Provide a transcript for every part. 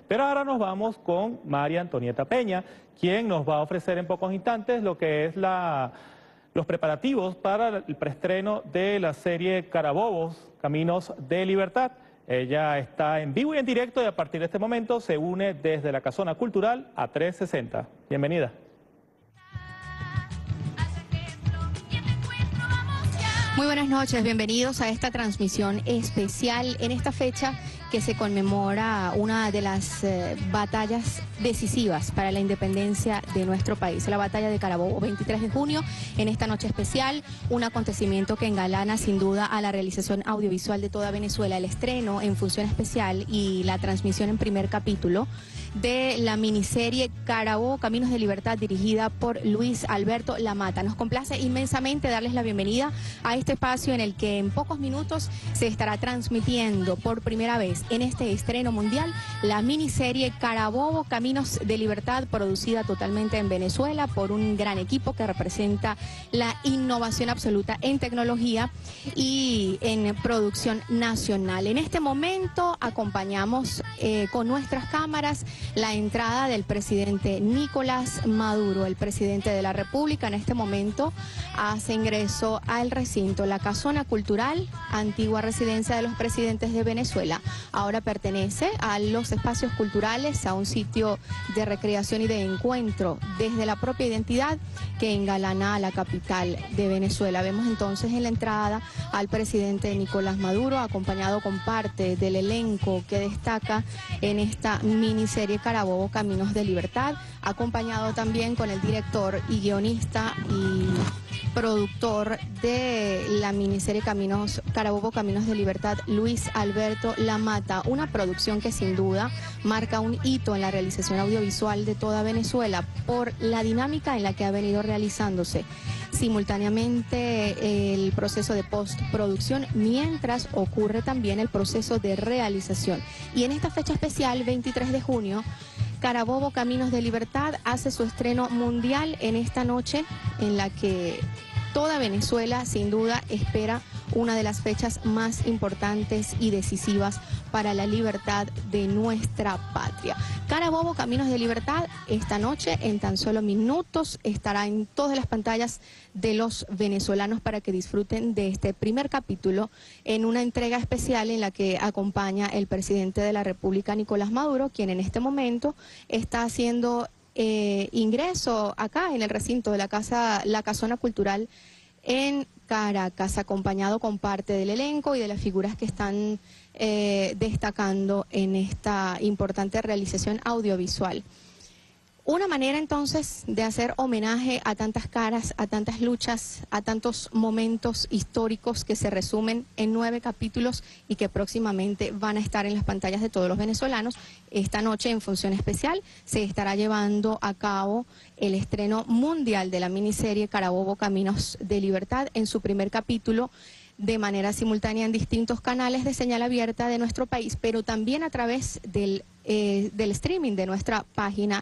Pero ahora nos vamos con María Antonieta Peña, quien nos va a ofrecer en pocos instantes lo que es los preparativos para el preestreno de la serie Carabobos, Caminos de Libertad. Ella está en vivo y en directo y a partir de este momento se une desde la Casona Cultural a 360. Bienvenida. Muy buenas noches, bienvenidos a esta transmisión especial en esta fecha que se conmemora una de las batallas decisivas para la independencia de nuestro país, la batalla de Carabobo, 23 de junio, en esta noche especial, un acontecimiento que engalana sin duda a la realización audiovisual de toda Venezuela, el estreno en función especial y la transmisión en primer capítulo de la miniserie Carabobo, Caminos de Libertad, dirigida por Luis Alberto Lamata. Nos complace inmensamente darles la bienvenida a este espacio en el que en pocos minutos se estará transmitiendo por primera vez en este estreno mundial la miniserie Carabobo, Caminos de Libertad, producida totalmente en Venezuela por un gran equipo que representa la innovación absoluta en tecnología y en producción nacional. En este momento acompañamos con nuestras cámaras la entrada del presidente Nicolás Maduro, el presidente de la República. En este momento hace ingreso al recinto, la Casona Cultural, antigua residencia de los presidentes de Venezuela. Ahora pertenece a los espacios culturales, a un sitio de recreación y de encuentro desde la propia identidad que engalana a la capital de Venezuela. Vemos entonces en la entrada al presidente Nicolás Maduro, acompañado con parte del elenco que destaca en esta miniserie Carabobo, Caminos de Libertad, acompañado también con el director y guionista y productor de la miniserie Carabobo, Caminos de Libertad, Luis Alberto Lamata, una producción que sin duda marca un hito en la realización audiovisual de toda Venezuela por la dinámica en la que ha venido realizándose simultáneamente el proceso de postproducción, mientras ocurre también el proceso de realización. Y en esta fecha especial, 23 de junio, Carabobo, Caminos de Libertad hace su estreno mundial en esta noche en la que toda Venezuela sin duda espera una de las fechas más importantes y decisivas para la libertad de nuestra patria. Carabobo, Caminos de Libertad, esta noche en tan solo minutos estará en todas las pantallas de los venezolanos para que disfruten de este primer capítulo en una entrega especial en la que acompaña el presidente de la República, Nicolás Maduro, quien en este momento está haciendo ingreso acá en el recinto de la Casona Cultural en Caracas, acompañado con parte del elenco y de las figuras que están destacando en esta importante realización audiovisual. Una manera entonces de hacer homenaje a tantas caras, a tantas luchas, a tantos momentos históricos que se resumen en 9 capítulos y que próximamente van a estar en las pantallas de todos los venezolanos. Esta noche en función especial se estará llevando a cabo el estreno mundial de la miniserie Carabobo, Caminos de Libertad en su primer capítulo, de manera simultánea en distintos canales de señal abierta de nuestro país, pero también a través del streaming de nuestra página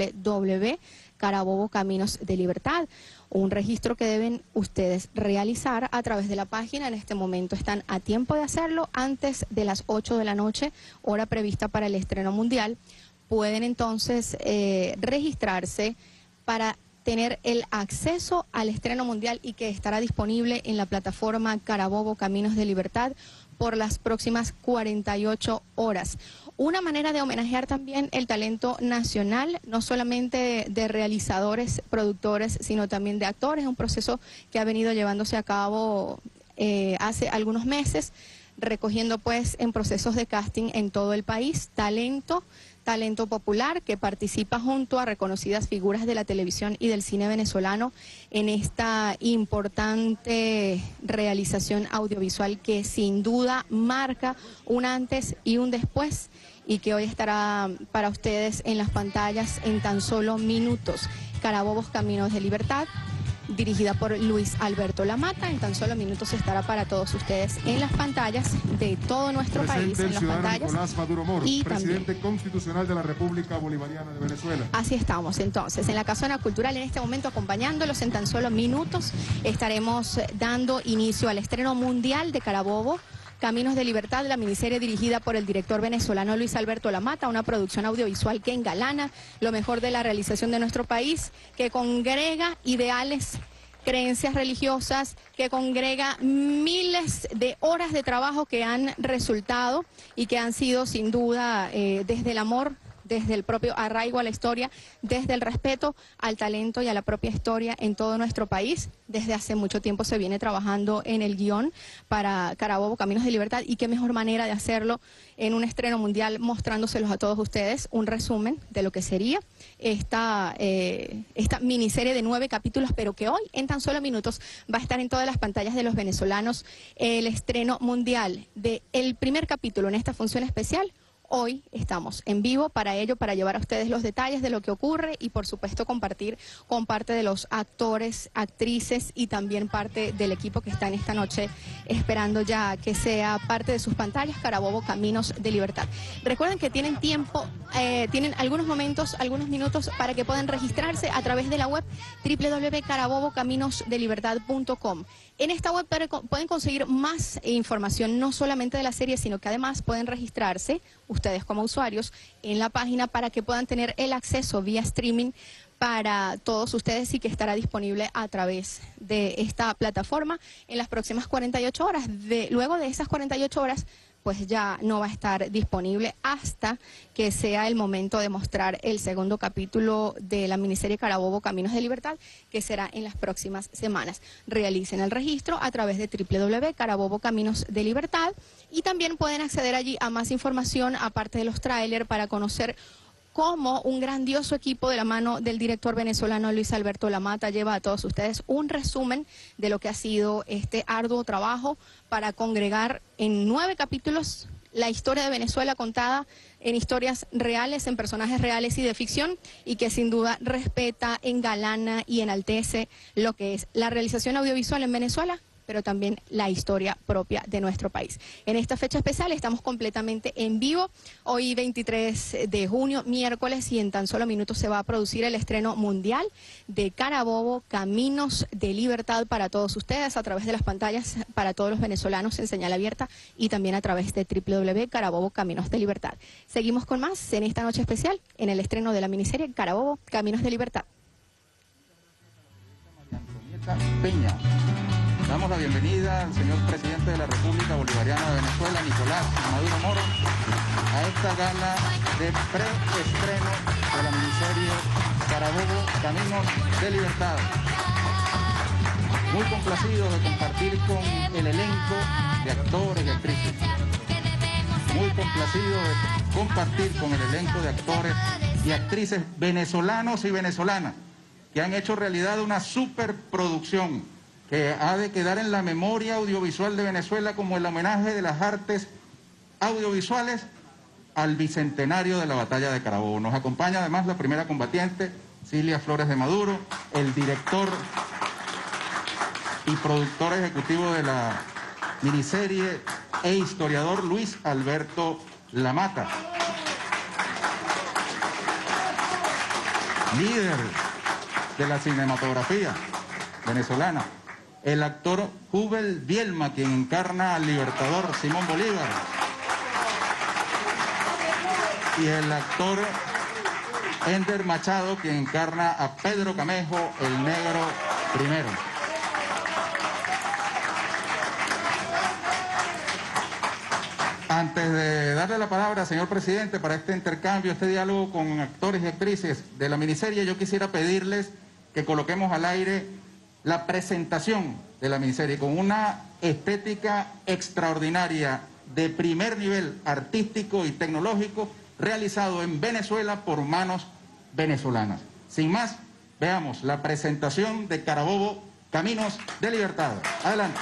www.Carabobo Caminos de Libertad, un registro que deben ustedes realizar a través de la página. En este momento están a tiempo de hacerlo antes de las 8 de la noche, hora prevista para el estreno mundial. Pueden entonces registrarse para tener el acceso al estreno mundial y que estará disponible en la plataforma Carabobo Caminos de Libertad por las próximas 48 horas. Una manera de homenajear también el talento nacional, no solamente de realizadores, productores, sino también de actores, un proceso que ha venido llevándose a cabo hace algunos meses, recogiendo pues en procesos de casting en todo el país talento popular que participa junto a reconocidas figuras de la televisión y del cine venezolano en esta importante realización audiovisual que sin duda marca un antes y un después y que hoy estará para ustedes en las pantallas en tan solo minutos. Carabobos, Caminos de Libertad, dirigida por Luis Alberto Lamata. En tan solo minutos estará para todos ustedes en las pantallas de todo nuestro país, en las pantallas. Nicolás Maduro Moro, y presidente también constitucional de la República Bolivariana de Venezuela. Así estamos entonces, en la Casona Cultural en este momento acompañándolos. En tan solo minutos estaremos dando inicio al estreno mundial de Carabobo, Caminos de Libertad, la miniserie dirigida por el director venezolano Luis Alberto Lamata, una producción audiovisual que engalana lo mejor de la realización de nuestro país, que congrega ideales, creencias religiosas, que congrega miles de horas de trabajo que han resultado y que han sido sin duda desde el amor, desde el propio arraigo a la historia, desde el respeto al talento y a la propia historia en todo nuestro país. Desde hace mucho tiempo se viene trabajando en el guión para Carabobo, Caminos de Libertad, y qué mejor manera de hacerlo en un estreno mundial mostrándoselos a todos ustedes, un resumen de lo que sería esta miniserie de 9 capítulos, pero que hoy en tan solo minutos va a estar en todas las pantallas de los venezolanos, el estreno mundial del primer capítulo en esta función especial. Hoy estamos en vivo para ello, para llevar a ustedes los detalles de lo que ocurre y por supuesto compartir con parte de los actores, actrices y también parte del equipo que está en esta noche esperando ya que sea parte de sus pantallas, Carabobo, Caminos de Libertad. Recuerden que tienen tiempo, tienen algunos minutos para que puedan registrarse a través de la web www.carabobocaminosdelibertad.com. En esta web pueden conseguir más información, no solamente de la serie, sino que además pueden registrarse ustedes como usuarios en la página para que puedan tener el acceso vía streaming para todos ustedes y que estará disponible a través de esta plataforma en las próximas 48 horas. Luego de esas 48 horas, pues ya no va a estar disponible hasta que sea el momento de mostrar el segundo capítulo de la miniserie Carabobo, Caminos de Libertad, que será en las próximas semanas. Realicen el registro a través de www.carabobocaminos de Libertad y también pueden acceder allí a más información, aparte de los tráiler, para conocer cómo un grandioso equipo de la mano del director venezolano Luis Alberto Lamata lleva a todos ustedes un resumen de lo que ha sido este arduo trabajo para congregar en 9 capítulos la historia de Venezuela contada en historias reales, en personajes reales y de ficción, y que sin duda respeta, engalana y enaltece lo que es la realización audiovisual en Venezuela, pero también la historia propia de nuestro país. En esta fecha especial estamos completamente en vivo, hoy 23 de junio, miércoles, y en tan solo minutos se va a producir el estreno mundial de Carabobo, Caminos de Libertad para todos ustedes, a través de las pantallas para todos los venezolanos en señal abierta y también a través de www.Carabobo, Caminos de Libertad. Seguimos con más en esta noche especial, en el estreno de la miniserie Carabobo, Caminos de Libertad. Peña. Damos la bienvenida al señor presidente de la República Bolivariana de Venezuela, Nicolás Maduro Moro, a esta gala de preestreno de la miniserie Carabobo, Caminos de Libertad. Muy complacido de compartir con el elenco de actores y actrices. Muy complacido de compartir con el elenco de actores y actrices venezolanos y venezolanas que han hecho realidad una superproducción que ha de quedar en la memoria audiovisual de Venezuela como el homenaje de las artes audiovisuales al bicentenario de la batalla de Carabobo. Nos acompaña además la primera combatiente, Cilia Flores de Maduro, el director y productor ejecutivo de la miniserie e historiador Luis Alberto Lamata. Líder de la cinematografía venezolana. El actor Jubel Bielma, quien encarna al libertador Simón Bolívar. Y el actor Ender Machado, quien encarna a Pedro Camejo, el negro primero. Antes de darle la palabra, señor presidente, para este intercambio, este diálogo con actores y actrices de la miniserie, yo quisiera pedirles que coloquemos al aire la presentación de la miniserie con una estética extraordinaria de primer nivel artístico y tecnológico realizado en Venezuela por manos venezolanas. Sin más, veamos la presentación de Carabobo, Caminos de Libertad. Adelante.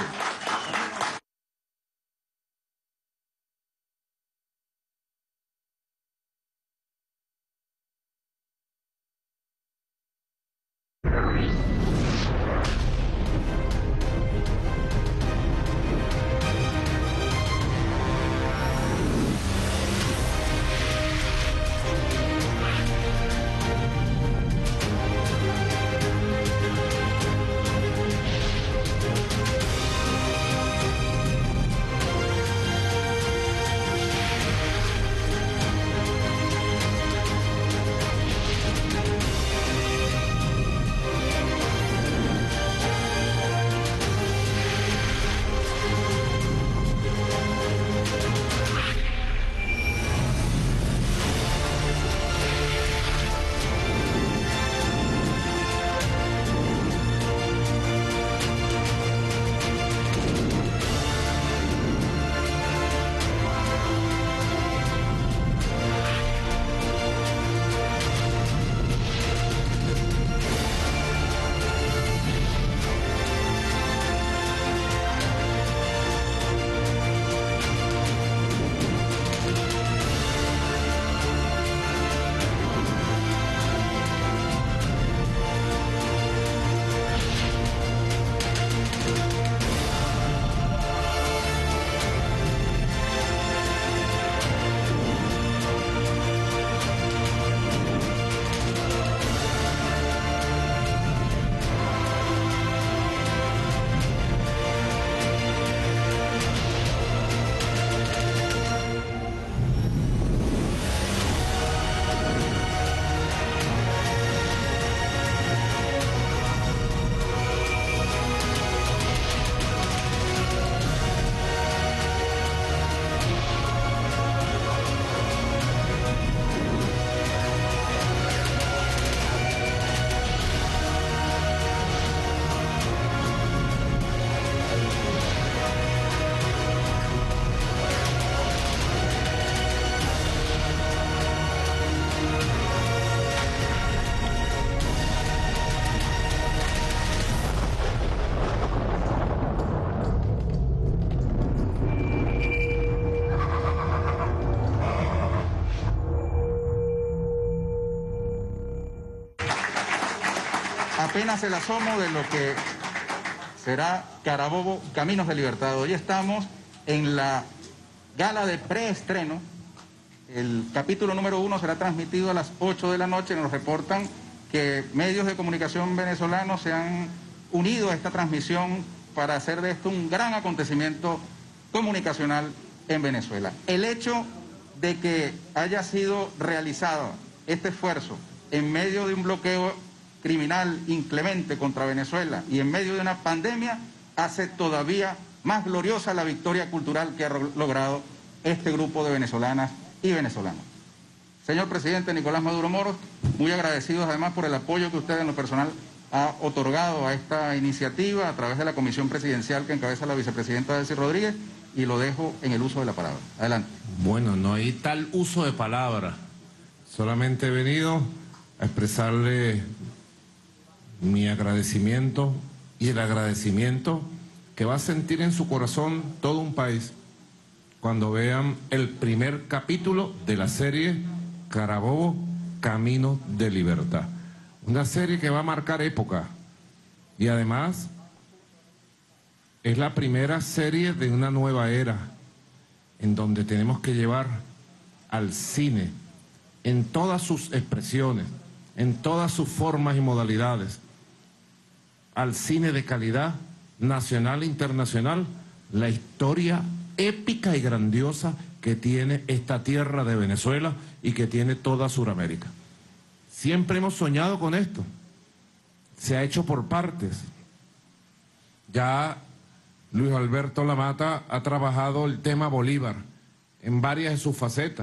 apenas el asomo de lo que será Carabobo, Caminos de Libertad. Hoy estamos en la gala de preestreno. El capítulo número 1 será transmitido a las 8 de la noche. Nos reportan que medios de comunicación venezolanos se han unido a esta transmisión para hacer de esto un gran acontecimiento comunicacional en Venezuela. El hecho de que haya sido realizado este esfuerzo en medio de un bloqueo criminal inclemente contra Venezuela y en medio de una pandemia hace todavía más gloriosa la victoria cultural que ha logrado este grupo de venezolanas y venezolanos. Señor presidente Nicolás Maduro Moros, muy agradecidos además por el apoyo que usted en lo personal ha otorgado a esta iniciativa a través de la comisión presidencial que encabeza la vicepresidenta Delcy Rodríguez, y lo dejo en el uso de la palabra. Adelante. Bueno, no hay tal uso de palabra. Solamente he venido a expresarle mi agradecimiento y el agradecimiento que va a sentir en su corazón todo un país cuando vean el primer capítulo de la serie Carabobo, Camino de Libertad. Una serie que va a marcar época y además es la primera serie de una nueva era en donde tenemos que llevar al cine en todas sus expresiones, en todas sus formas y modalidades, al cine de calidad nacional e internacional, la historia épica y grandiosa que tiene esta tierra de Venezuela y que tiene toda Sudamérica. Siempre hemos soñado con esto. Se ha hecho por partes. Ya Luis Alberto Lamata ha trabajado el tema Bolívar en varias de sus facetas.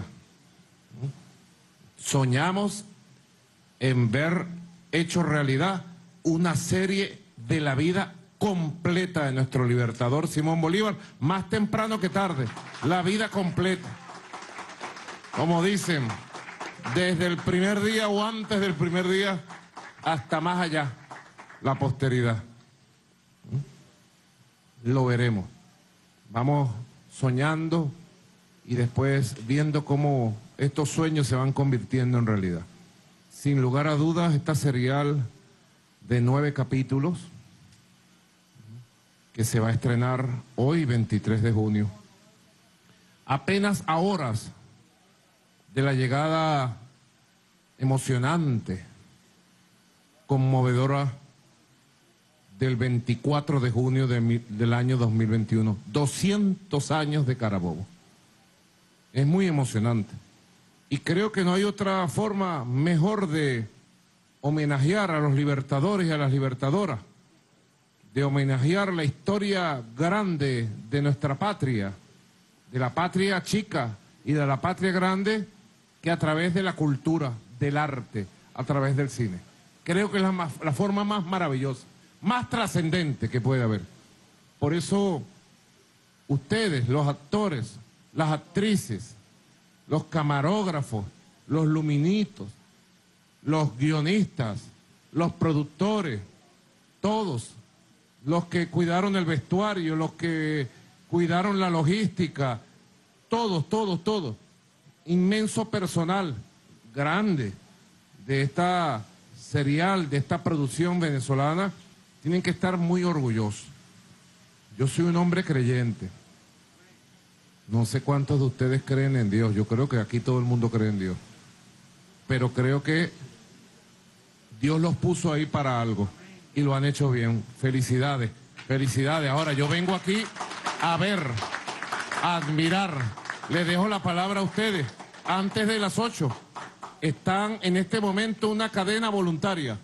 Soñamos en ver hecho realidad una serie de la vida completa de nuestro libertador Simón Bolívar, más temprano que tarde, la vida completa. Como dicen, desde el primer día o antes del primer día hasta más allá, la posteridad. Lo veremos. Vamos soñando y después viendo cómo estos sueños se van convirtiendo en realidad. Sin lugar a dudas, esta serial de 9 capítulos que se va a estrenar hoy, 23 de junio, apenas a horas de la llegada emocionante, conmovedora del 24 de junio del año 2021, 200 años de Carabobo. Es muy emocionante. Y creo que no hay otra forma mejor de homenajear a los libertadores y a las libertadoras, de homenajear la historia grande de nuestra patria, de la patria chica y de la patria grande, que a través de la cultura, del arte, a través del cine. Creo que es la forma más maravillosa, más trascendente que puede haber. Por eso, ustedes, los actores, las actrices, los camarógrafos, los luminitos, los guionistas, los productores, todos, los que cuidaron el vestuario, los que cuidaron la logística, todos, inmenso personal, grande, de esta serial, de esta producción venezolana, tienen que estar muy orgullosos. Yo soy un hombre creyente. No sé cuántos de ustedes creen en Dios. Yo creo que aquí todo el mundo cree en Dios. Pero creo que Dios los puso ahí para algo y lo han hecho bien. Felicidades, felicidades. Ahora yo vengo aquí a ver, a admirar. Les dejo la palabra a ustedes. Antes de las 8 están en este momento una cadena voluntaria.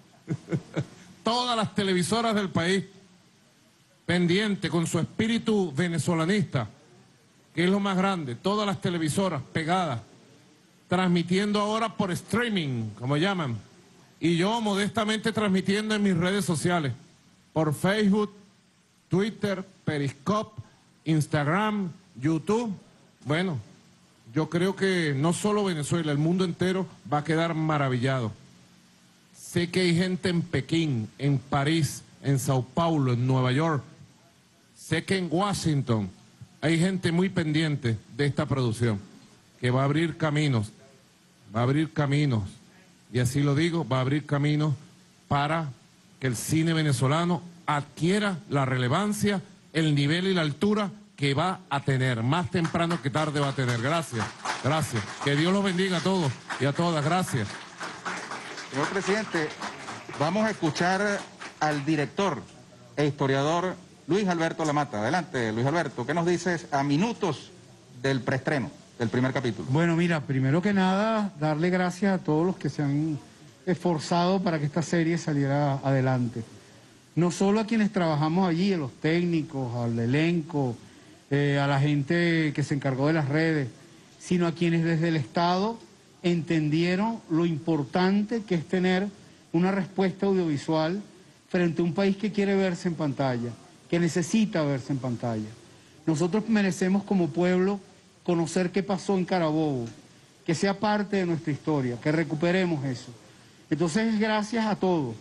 Todas las televisoras del país pendiente con su espíritu venezolanista, que es lo más grande. Todas las televisoras pegadas, transmitiendo ahora por streaming, como llaman. Y yo modestamente transmitiendo en mis redes sociales, por Facebook, Twitter, Periscope, Instagram, YouTube. Bueno, yo creo que no solo Venezuela, el mundo entero va a quedar maravillado. Sé que hay gente en Pekín, en París, en Sao Paulo, en Nueva York. Sé que en Washington hay gente muy pendiente de esta producción, que va a abrir caminos, y así lo digo, va a abrir caminos para que el cine venezolano adquiera la relevancia, el nivel y la altura que va a tener, más temprano que tarde va a tener. Gracias, gracias. Que Dios los bendiga a todos y a todas. Gracias. Señor presidente, vamos a escuchar al director e historiador Luis Alberto Lamata. Adelante, Luis Alberto, ¿qué nos dices a minutos del preestreno del primer capítulo? Bueno, mira, primero que nada, darle gracias a todos los que se han esforzado para que esta serie saliera adelante. No solo a quienes trabajamos allí, a los técnicos, al elenco, a la gente que se encargó de las redes, sino a quienes desde el Estado entendieron lo importante que es tener una respuesta audiovisual frente a un país que quiere verse en pantalla, que necesita verse en pantalla. Nosotros merecemos como pueblo conocer qué pasó en Carabobo, que sea parte de nuestra historia, que recuperemos eso. Entonces, gracias a todos,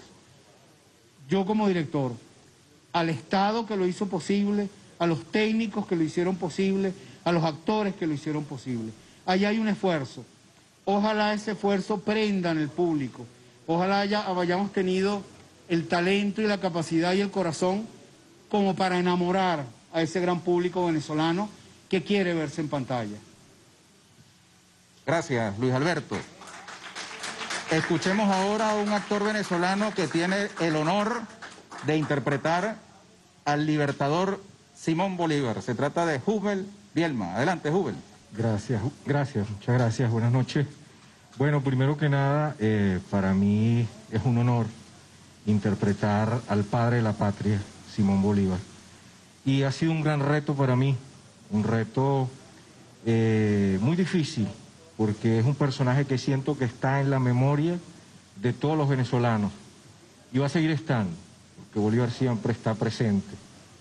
yo como director, al Estado que lo hizo posible, a los técnicos que lo hicieron posible, a los actores que lo hicieron posible. Allá hay un esfuerzo. Ojalá ese esfuerzo prenda en el público. Ojalá hayamos tenido el talento y la capacidad y el corazón como para enamorar a ese gran público venezolano que quiere verse en pantalla. Gracias, Luis Alberto. Escuchemos ahora a un actor venezolano que tiene el honor de interpretar al libertador Simón Bolívar. Se trata de Jubel Bielma. Adelante, Jubel. Gracias, muchas gracias, buenas noches. Bueno, primero que nada, para mí es un honor interpretar al padre de la patria, Simón Bolívar. Y ha sido un gran reto para mí, un reto muy difícil, porque es un personaje que siento que está en la memoria de todos los venezolanos. Y va a seguir estando, porque Bolívar siempre está presente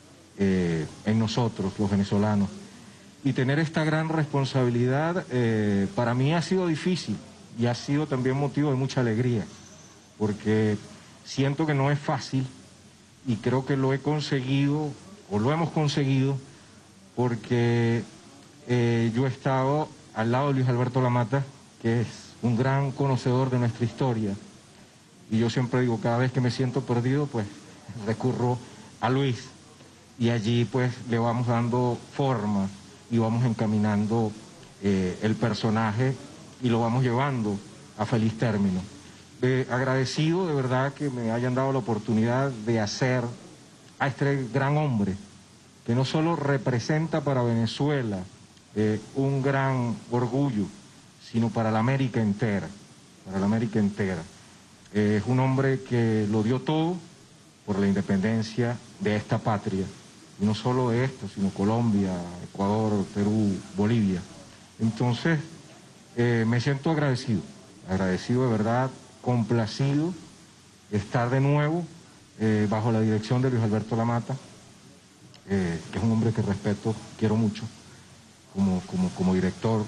en nosotros, los venezolanos. Y tener esta gran responsabilidad para mí ha sido difícil y ha sido también motivo de mucha alegría, porque siento que no es fácil y creo que lo he conseguido, o lo hemos conseguido, porque yo he estado al lado de Luis Alberto Lamata, que es un gran conocedor de nuestra historia, y yo siempre digo, cada vez que me siento perdido, pues recurro a Luis, y allí pues le vamos dando forma y vamos encaminando el personaje y lo vamos llevando a feliz término. Agradecido de verdad que me hayan dado la oportunidad de hacer a este gran hombre, que no solo representa para Venezuela un gran orgullo, sino para la América entera, para la América entera. Es un hombre que lo dio todo por la independencia de esta patria, y no solo de esta, sino Colombia, Ecuador, Perú, Bolivia. Entonces, me siento agradecido de verdad, complacido de estar de nuevo bajo la dirección de Luis Alberto Lamata, que es un hombre que respeto, quiero mucho, como director,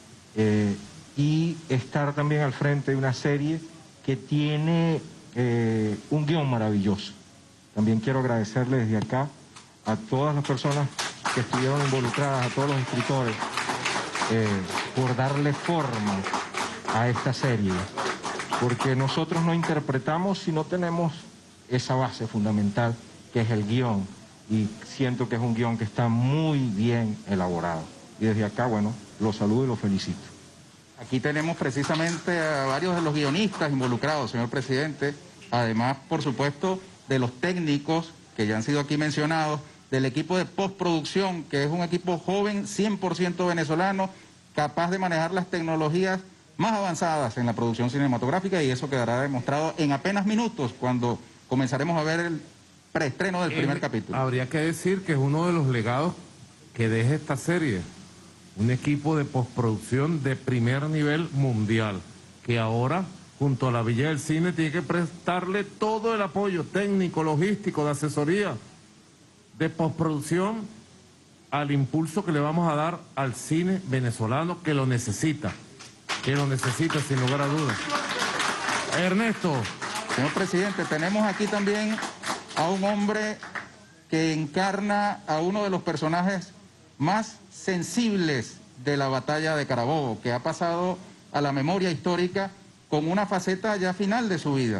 y estar también al frente de una serie que tiene un guión maravilloso. También quiero agradecerle desde acá a todas las personas que estuvieron involucradas, a todos los escritores, por darle forma a esta serie, porque nosotros no interpretamos si no tenemos esa base fundamental que es el guión, y siento que es un guión que está muy bien elaborado, y desde acá, bueno, los saludo y los felicito. Aquí tenemos precisamente a varios de los guionistas involucrados, señor presidente, además, por supuesto, de los técnicos que ya han sido aquí mencionados, del equipo de postproducción, que es un equipo joven, 100% venezolano, capaz de manejar las tecnologías más avanzadas en la producción cinematográfica, y eso quedará demostrado en apenas minutos cuando comenzaremos a ver el preestreno del primer capítulo. Habría que decir que es uno de los legados que deja esta serie, un equipo de postproducción de primer nivel mundial, que ahora, junto a la Villa del Cine, tiene que prestarle todo el apoyo técnico, logístico, de asesoría, de postproducción, al impulso que le vamos a dar al cine venezolano, que lo necesita sin lugar a dudas. Ernesto. Señor presidente, tenemos aquí también a un hombre que encarna a uno de los personajes más sensibles de la batalla de Carabobo, que ha pasado a la memoria histórica con una faceta ya final de su vida.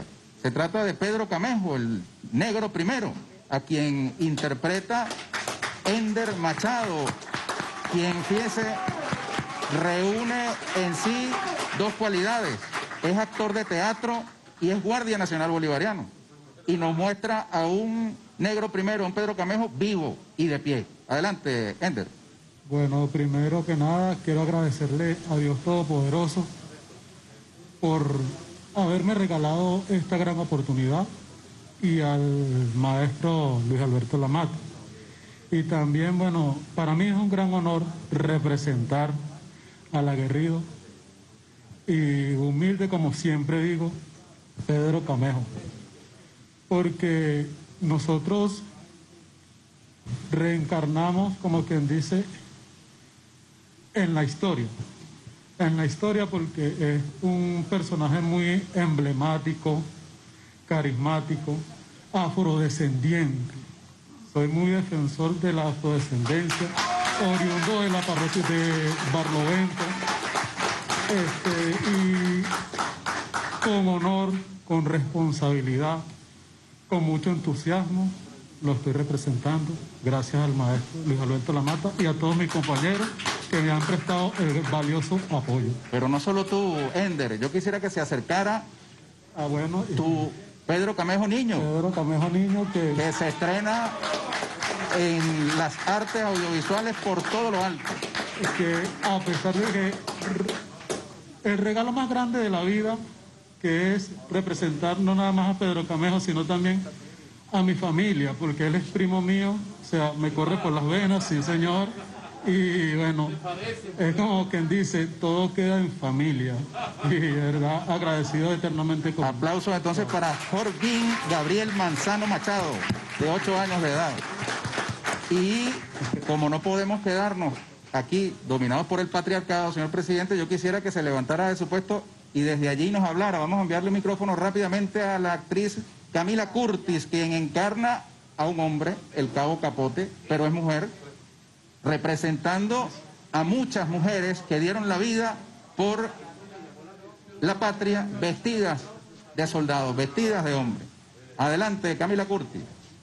Se trata de Pedro Camejo, el negro primero, a quien interpreta Ender Machado, quien, fíjese, reúne en sí dos cualidades. Es actor de teatro y es guardia nacional bolivariano. Y nos muestra a un negro primero, un Pedro Camejo, vivo y de pie. Adelante, Ender. Bueno, primero que nada quiero agradecerle a Dios Todopoderoso por haberme regalado esta gran oportunidad y al maestro Luis Alberto Lamata. Y también, bueno, para mí es un gran honor representar al aguerrido y humilde, como siempre digo, Pedro Camejo. Porque nosotros reencarnamos, como quien dice, en la historia porque es un personaje muy emblemático, carismático, afrodescendiente. Soy muy defensor de la afrodescendencia, oriundo de la parroquia de Barlovento, y con honor, con responsabilidad, con mucho entusiasmo, lo estoy representando, gracias al maestro Luis Alberto Lamata y a todos mis compañeros que me han prestado el valioso apoyo. Pero no solo tú, Ender, yo quisiera que se acercara tu Pedro Camejo Niño. Pedro Camejo Niño que se estrena en las artes audiovisuales por todo lo alto. Que a pesar de que el regalo más grande de la vida, que es representar no nada más a Pedro Camejo, sino también a mi familia, porque él es primo mío, o sea, me corre por las venas, sí señor, y bueno, es como quien dice, todo queda en familia, y de verdad agradecido eternamente con... Aplausos entonces para Jorgín Gabriel Manzano Machado, de 8 años de edad. Y como no podemos quedarnos aquí dominados por el patriarcado, señor presidente, yo quisiera que se levantara de su puesto y desde allí nos hablara. Vamos a enviarle el micrófono rápidamente a la actriz Camila Curtis, quien encarna a un hombre, el Cabo Capote, pero es mujer, representando a muchas mujeres que dieron la vida por la patria, vestidas de soldados, vestidas de hombre. Adelante, Camila Curtis.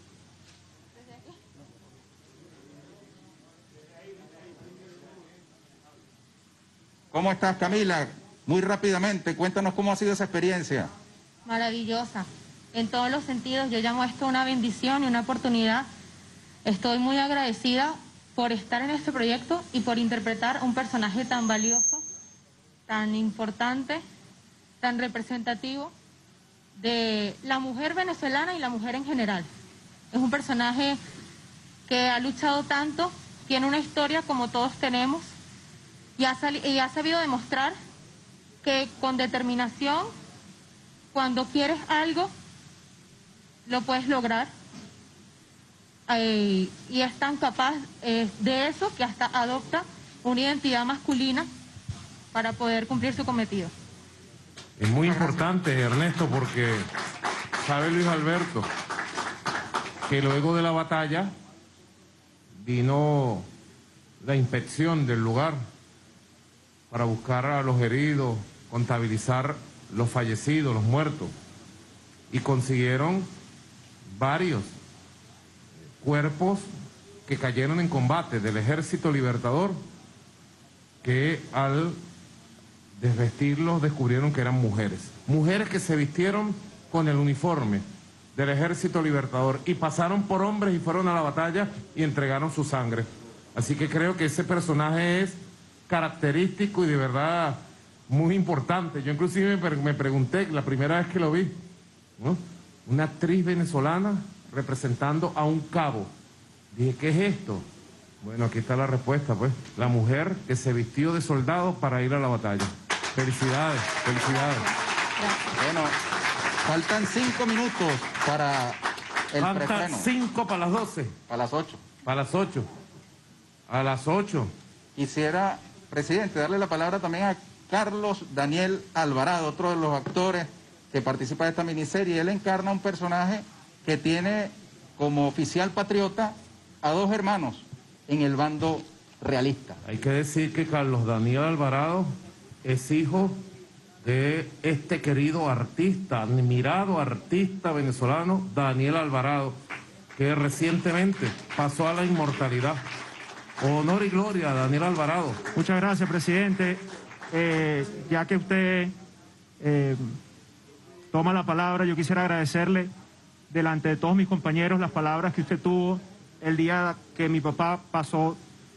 ¿Cómo estás, Camila? Muy rápidamente, cuéntanos cómo ha sido esa experiencia. Maravillosa. En todos los sentidos, yo llamo esto una bendición y una oportunidad. Estoy muy agradecida por estar en este proyecto y por interpretar un personaje tan valioso, tan importante, tan representativo de la mujer venezolana y la mujer en general. Es un personaje que ha luchado tanto, tiene una historia como todos tenemos y ha sabido demostrar que con determinación, cuando quieres algo, lo puedes lograr. Y es tan capaz de eso que hasta adopta una identidad masculina para poder cumplir su cometido. Es muy importante, Ernesto, porque sabe Luis Alberto que luego de la batalla vino la inspección del lugar para buscar a los heridos, contabilizar los fallecidos, los muertos, y consiguieron varios cuerpos que cayeron en combate del Ejército Libertador, que al desvestirlos descubrieron que eran mujeres. Mujeres que se vistieron con el uniforme del Ejército Libertador y pasaron por hombres y fueron a la batalla y entregaron su sangre. Así que creo que ese personaje es característico y de verdad muy importante. Yo inclusive me pregunté la primera vez que lo vi, ¿no? Una actriz venezolana representando a un cabo. Dije, ¿qué es esto? Bueno, aquí está la respuesta, pues. La mujer que se vistió de soldado para ir a la batalla. Felicidades, felicidades. Bueno, faltan 5 minutos para el preestreno. Faltan 5 para las 12. Para las 8. Para las 8. A las 8. Quisiera, presidente, darle la palabra también a Carlos Daniel Alvarado, otro de los actores que participa de esta miniserie. Él encarna un personaje que tiene como oficial patriota a 2 hermanos en el bando realista. Hay que decir que Carlos Daniel Alvarado es hijo de este querido artista, admirado artista venezolano, Daniel Alvarado, que recientemente pasó a la inmortalidad. Honor y gloria a Daniel Alvarado. Muchas gracias, presidente. Ya que usted toma la palabra, yo quisiera agradecerle delante de todos mis compañeros las palabras que usted tuvo el día que mi papá pasó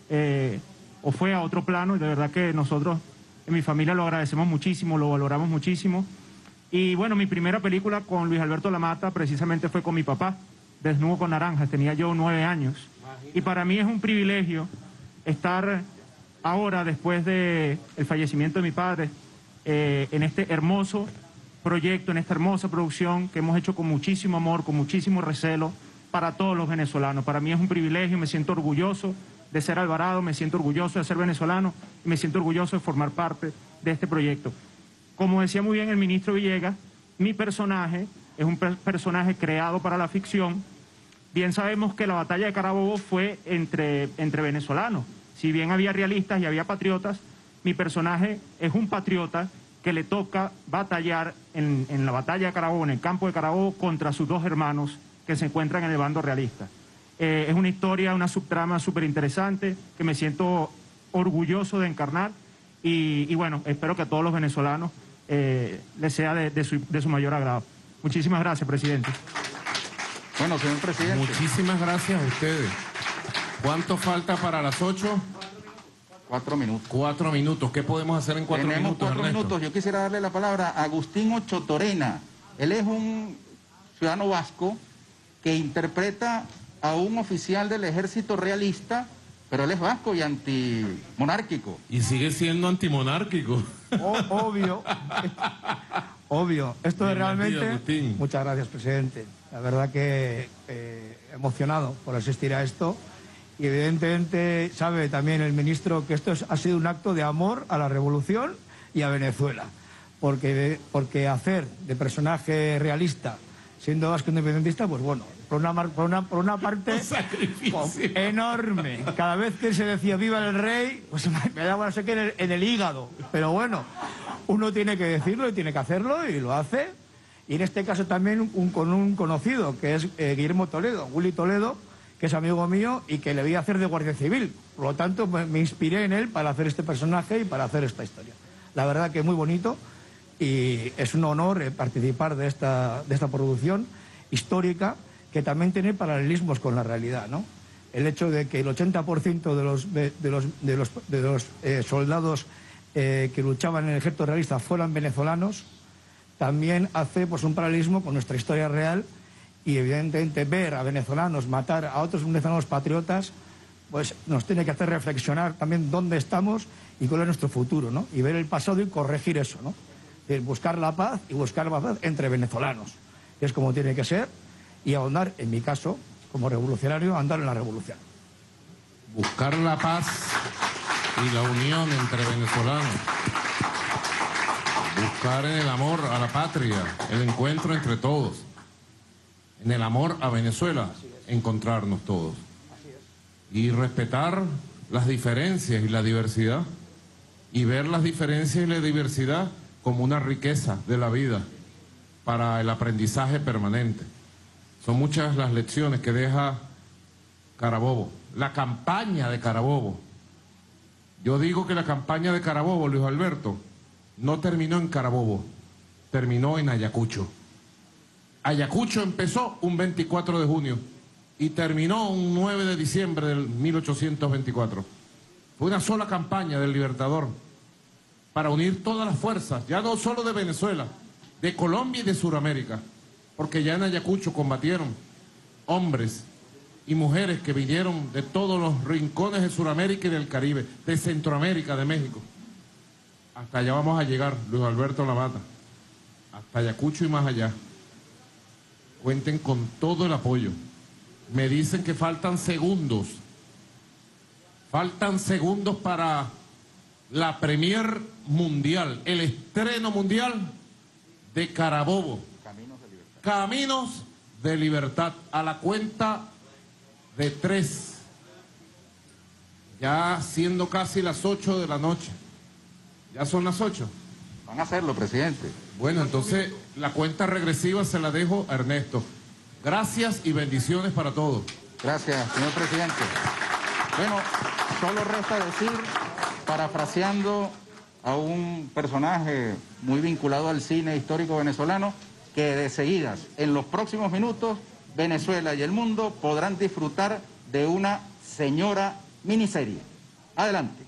o fue a otro plano, y de verdad que nosotros en mi familia lo agradecemos muchísimo, lo valoramos muchísimo. Y bueno, mi primera película con Luis Alberto Lamata precisamente fue con mi papá, Desnudo con Naranjas, tenía yo 9 años. Y para mí es un privilegio estar ahora, después del fallecimiento de mi padre, en este hermoso proyecto, en esta hermosa producción que hemos hecho con muchísimo amor, con muchísimo recelo para todos los venezolanos. Para mí es un privilegio, me siento orgulloso de ser Alvarado, me siento orgulloso de ser venezolano y me siento orgulloso de formar parte de este proyecto. Como decía muy bien el ministro Villegas, mi personaje es un personaje creado para la ficción. Bien sabemos que la batalla de Carabobo fue entre venezolanos. Si bien había realistas y había patriotas, mi personaje es un patriota que le toca batallar en la batalla de Carabobo, en el campo de Carabobo, contra sus 2 hermanos que se encuentran en el bando realista. Es una historia, una subtrama súper interesante que me siento orgulloso de encarnar y bueno, espero que a todos los venezolanos les sea de su mayor agrado. Muchísimas gracias, presidente. Bueno, señor presidente. Muchísimas gracias a ustedes. ¿Cuánto falta para las 8? 4 minutos. 4 minutos. ¿Qué podemos hacer en 4 minutos, Tenemos 4 Ernesto? minutos. Yo quisiera darle la palabra a Agustín Ochotorena. Él es un ciudadano vasco que interpreta a un oficial del ejército realista, pero él es vasco y antimonárquico. Y sigue siendo antimonárquico. Obvio. Obvio. Esto es Bienvenido, realmente... Agustín. Muchas gracias, presidente. La verdad que emocionado por asistir a esto. Y evidentemente sabe también el ministro que esto ha sido un acto de amor a la revolución y a Venezuela. Porque hacer de personaje realista, siendo vasco independentista, pues bueno, por una parte enorme. Cada vez que se decía viva el rey, pues me daba no sé qué en el hígado. Pero bueno, uno tiene que decirlo y tiene que hacerlo y lo hace. Y en este caso también con un conocido, que es Guillermo Toledo, Willy Toledo, que es amigo mío y que le voy a hacer de guardia civil. Por lo tanto, me inspiré en él para hacer este personaje y para hacer esta historia. La verdad que es muy bonito y es un honor participar de esta producción histórica que también tiene paralelismos con la realidad, ¿no? El hecho de que el 80% de los soldados que luchaban en el ejército realista fueran venezolanos, también hace pues un paralelismo con nuestra historia real y evidentemente ver a venezolanos matar a otros venezolanos patriotas pues nos tiene que hacer reflexionar también dónde estamos y cuál es nuestro futuro, ¿no? Y ver el pasado y corregir eso, ¿no? Buscar la paz y buscar la paz entre venezolanos, que es como tiene que ser, y ahondar, en mi caso, como revolucionario, andar en la revolución. Buscar la paz y la unión entre venezolanos. Buscar en el amor a la patria, el encuentro entre todos. En el amor a Venezuela, encontrarnos todos. Y respetar las diferencias y la diversidad. Y ver las diferencias y la diversidad como una riqueza de la vida para el aprendizaje permanente. Son muchas las lecciones que deja Carabobo. La campaña de Carabobo. Yo digo que la campaña de Carabobo, Luis Alberto, no terminó en Carabobo, terminó en Ayacucho. Ayacucho empezó un 24 de junio y terminó un 9 de diciembre del 1824. Fue una sola campaña del Libertador para unir todas las fuerzas, ya no solo de Venezuela, de Colombia y de Sudamérica, porque ya en Ayacucho combatieron hombres y mujeres que vinieron de todos los rincones de Sudamérica y del Caribe, de Centroamérica, de México. Hasta allá vamos a llegar, Luis Alberto Lamata, hasta Ayacucho y más allá. Cuenten con todo el apoyo. Me dicen que faltan segundos para la premier mundial, el estreno mundial de Carabobo. Caminos de Libertad, a la cuenta de 3, ya siendo casi las 8 de la noche. ¿Ya son las 8? Van a hacerlo, presidente. Bueno, entonces la cuenta regresiva se la dejo a Ernesto. Gracias y bendiciones para todos. Gracias, señor presidente. Bueno, solo resta decir, parafraseando a un personaje muy vinculado al cine histórico venezolano, que de seguidas, en los próximos minutos, Venezuela y el mundo podrán disfrutar de una señora miniserie. Adelante.